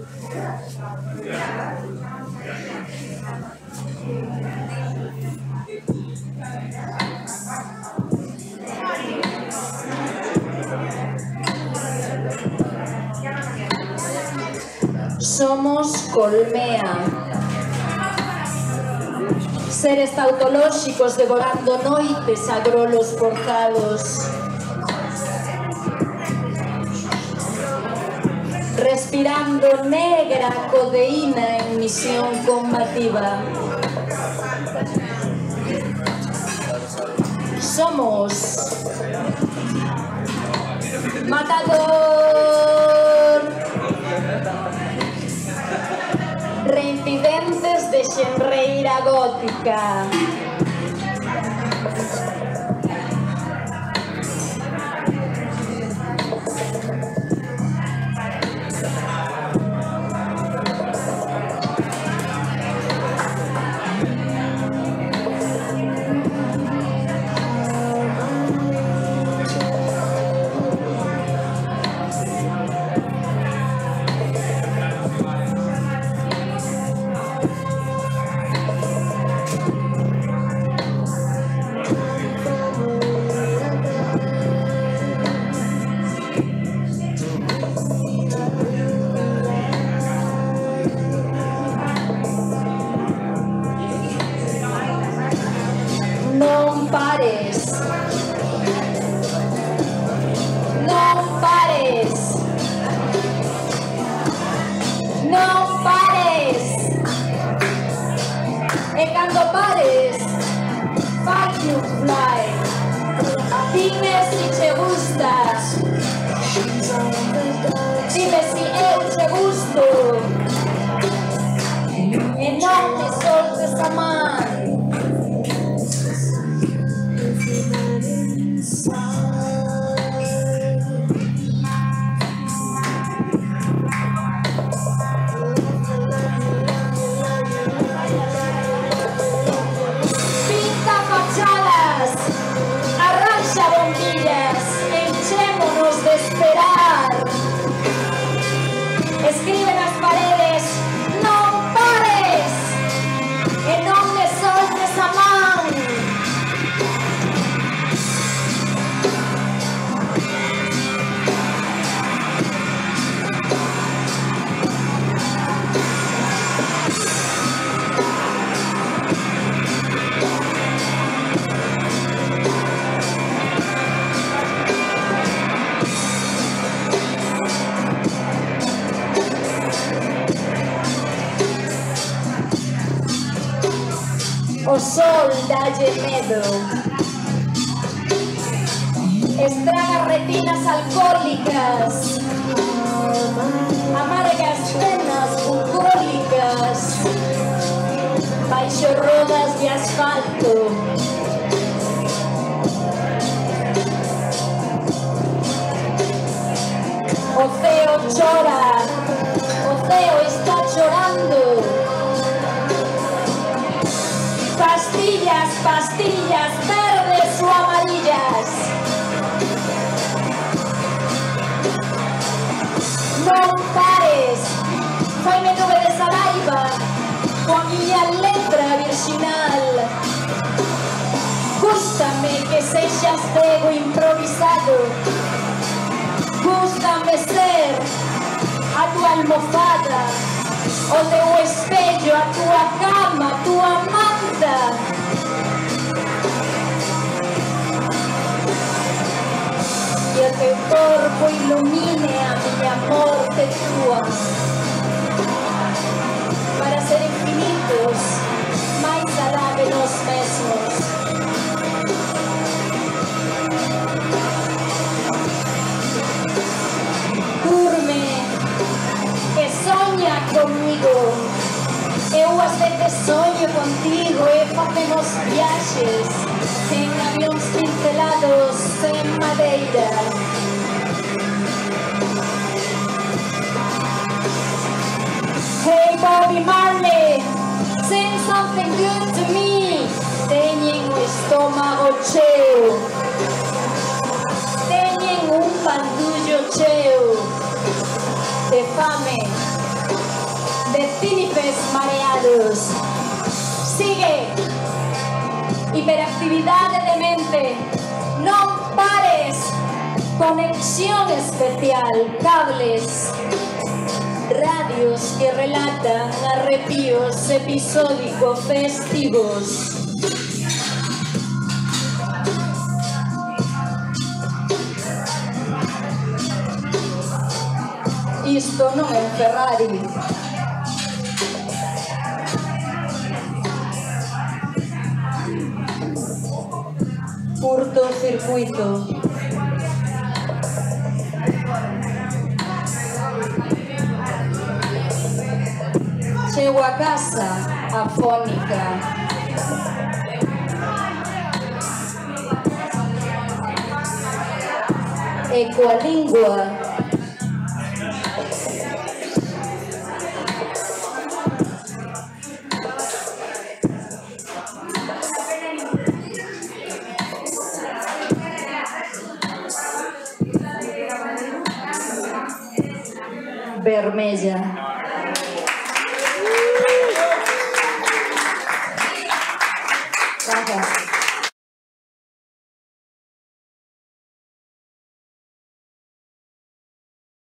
Somos colmea, seres tautolóxicos devorando noites a grolos forzados, respirando negra codeína en misión combativa. Somos matador, reincidentes de xenreira gótica. Non pares, non pares, non pares. E cando pares, fuck you fly. Dime si te gustas, dime si eu te gusto, e non me soltes a man. Pinta fachadas, arranxa bombillas, enchémonos de esperar. Escribe nas paredes, non pares, e non me soltes a man. O sol dalle medo, estraga retinas alcohólicas, amargas penas bucólicas, baixo rodas de asfalto. O ceo chora, o ceo está chorando. Pastillas, pastillas, verdes o amarillas. Non pares, faime nube de saliva coa miña letra virxinal. Gústame que sexas cego improvisado, gústame ser a tua almofada, o teu espello, a tua cama, a tua manta. E o teu corpo ilumine a miña morte tua, para ser infinitos, máis alá de nós mesmos. Durme, que soña comigo. Eu ás veces soño contigo e facemos viaxes en avións pincelados en madeira. Hey Bobby Marley, sing something good to me. Teñen o estómago cheo, teñen un pandullo cheo de fame de Cínifes mareados. Sigue. Hiperactividad de mente. No pares. Conexión especial. Cables. Radios que relatan arrepíos episódicos festivos. Isto non é un Ferrari. Curtocircuito. Chego a casa afónica. E coa lingua vermella. Gracias.